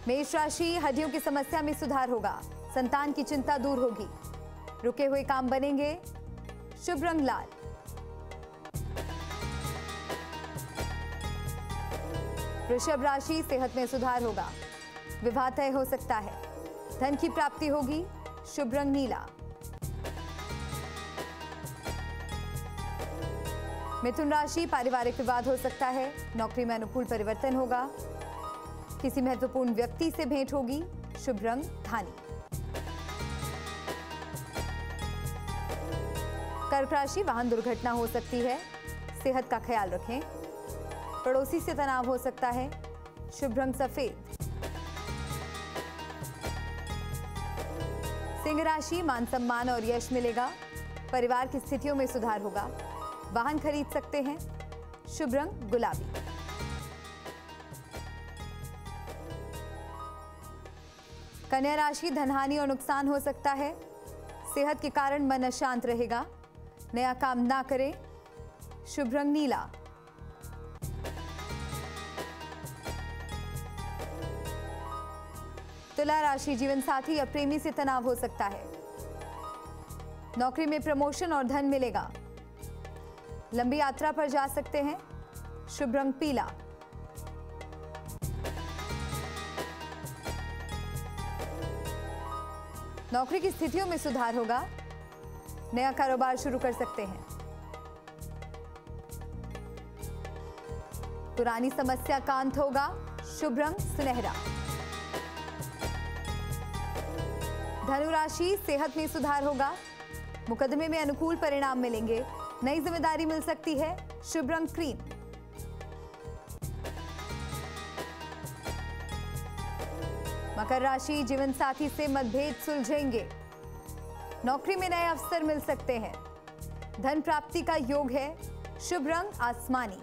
मेष राशि, हड्डियों की समस्या में सुधार होगा, संतान की चिंता दूर होगी, रुके हुए काम बनेंगे, शुभ रंग लाल। वृषभ राशि, सेहत में सुधार होगा, विवाह तय हो सकता है, धन की प्राप्ति होगी, शुभ रंग नीला। मिथुन राशि, पारिवारिक विवाद हो सकता है, नौकरी में अनुकूल परिवर्तन होगा, किसी महत्वपूर्ण व्यक्ति से भेंट होगी, शुभ रंग धानी। कर्क राशि, वाहन दुर्घटना हो सकती है, सेहत का ख्याल रखें, पड़ोसी से तनाव हो सकता है, शुभ रंग सफेद। सिंह राशि, मान सम्मान और यश मिलेगा, परिवार की स्थितियों में सुधार होगा, वाहन खरीद सकते हैं, शुभ रंग गुलाबी। कन्या राशि, धनहानि और नुकसान हो सकता है, सेहत के कारण मन अशांत रहेगा, नया काम ना करें, शुभ रंग नीला। तुला राशि, जीवन साथी या प्रेमी से तनाव हो सकता है, नौकरी में प्रमोशन और धन मिलेगा, लंबी यात्रा पर जा सकते हैं, शुभ रंग पीला। नौकरी की स्थितियों में सुधार होगा, नया कारोबार शुरू कर सकते हैं, पुरानी समस्या का अंत होगा, शुभ रंग सुनहरा। धनु राशि, सेहत में सुधार होगा, मुकदमे में अनुकूल परिणाम मिलेंगे, नई जिम्मेदारी मिल सकती है, शुभ रंग क्रीम। मकर राशि, जीवन साथी से मतभेद सुलझेंगे, नौकरी में नए अवसर मिल सकते हैं, धन प्राप्ति का योग है, शुभ रंग आसमानी।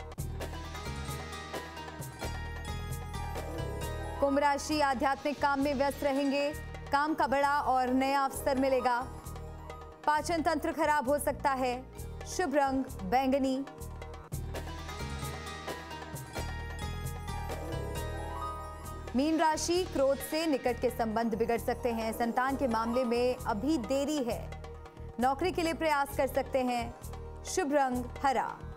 कुंभ राशि, आध्यात्मिक काम में व्यस्त रहेंगे, काम का बड़ा और नया अवसर मिलेगा, पाचन तंत्र खराब हो सकता है, शुभ रंग बैंगनी। मीन राशि, क्रोध से निकट के संबंध बिगड़ सकते हैं, संतान के मामले में अभी देरी है, नौकरी के लिए प्रयास कर सकते हैं, शुभ रंग हरा।